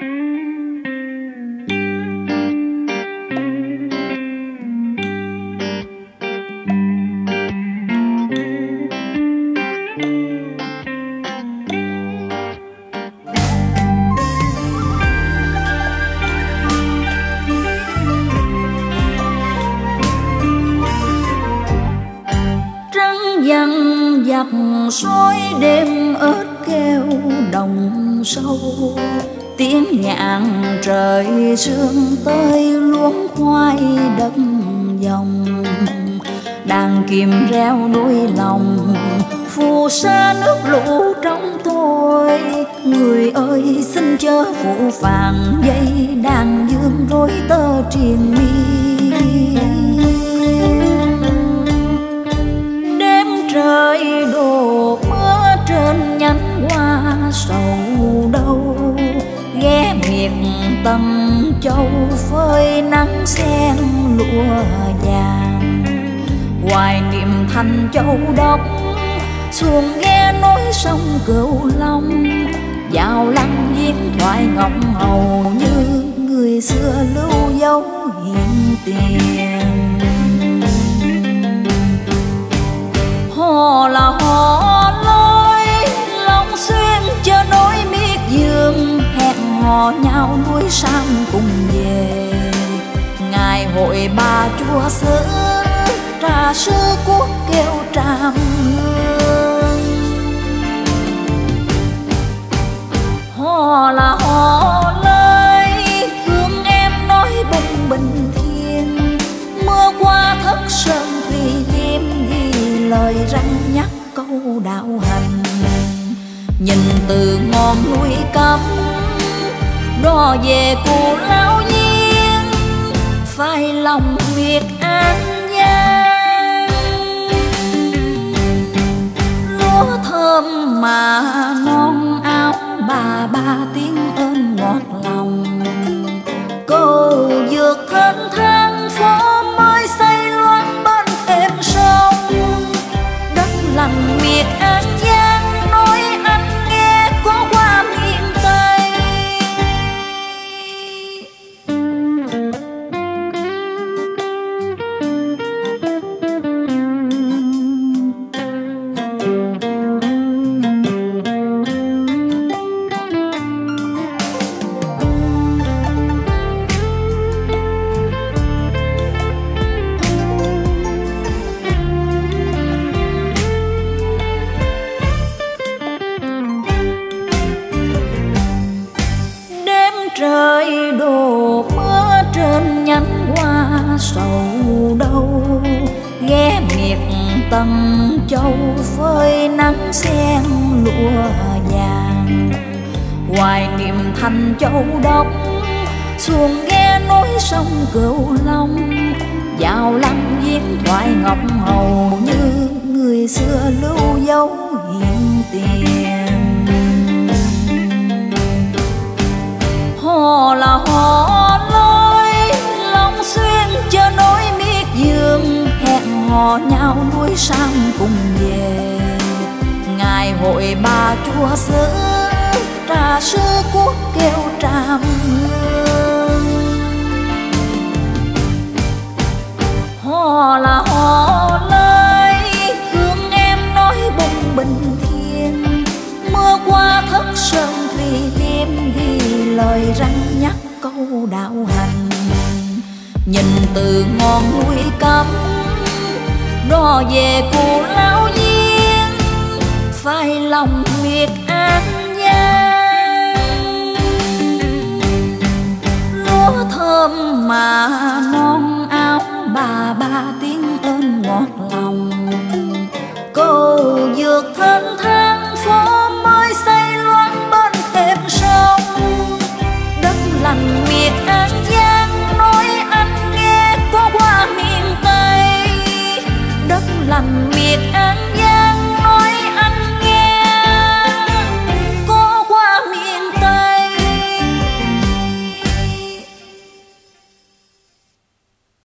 Dằn dặt soi đêm ớt kêu đồng sâu, tiếng nhạn trời sương tới luống khoai đất dòng. Đàn kìm reo nuôi lòng phù sa nước lũ trong tôi. Người ơi xin chớ phụ phàng dây đàn dương rối tơ triền miên. Trời đổ mưa trên nhánh hoa sầu đâu, ghé miệt Tân Châu phơi nắng sen lụa vàng. Hoài niệm Thanh Châu Đốc xuồng nghe nói sông Cửu Long, vào lăng viếng thoại ngọc hầu như người xưa lưu dấu hiện tiền. Hò là hò lối Long Xuyên chớ nối miết dương, hẹn hò nhau núi Sam cùng về. Ngày hội Bà Chúa xứ trà sư quốc kêu tràm hương. Hò là hò lơi hương em nói bùng bình thiên, mưa qua thất sơn thủy liêm lời răng nhắc câu đạo hành. Nhìn từ ngọn núi Cấm đò về Cù Lao Nhiên, phai lòng huyệt An Giang. Lúa thơm mà ngon áo bà tiếng ơn ngọt lòng. Cô vượt thênh thang phố mới xây loan bên em sông. Lành miệt An Giang nói anh nghe có qua miền Tây. Trời đổ mưa trên nhánh hoa sầu đâu, ghé miệt Tân Châu phơi nắng sen lụa vàng. Hoài niệm Thanh Châu Đốc xuồng nghe nói sông Cửu Long, vào lăng viếng thoại ngọc hầu như người xưa lưu dấu hiện tiền. Hò là hò lối Long Xuyên chớ nối miết dương, hẹn hò nhau núi Sam cùng về. Ngày hội Bà Chúa xứ trà sư quốc kêu tràm hương. Hò là hò lơi hương em nói bùng bình thiên, mưa qua thất sơn thủy liêm lời răng nhắc câu đạo hành. Nhìn từ ngọn núi Cấm đò về Cù Lao Nhiên, phai lòng huyệt An Giang. Lúa thơm mà non áo bà tiếng ơn ngọt lòng. Cô vượt thênh thang phố mới xây loan bên em sông. Lành miệt An Giang nói anh nghe có qua miền Tây. Đất lành miệt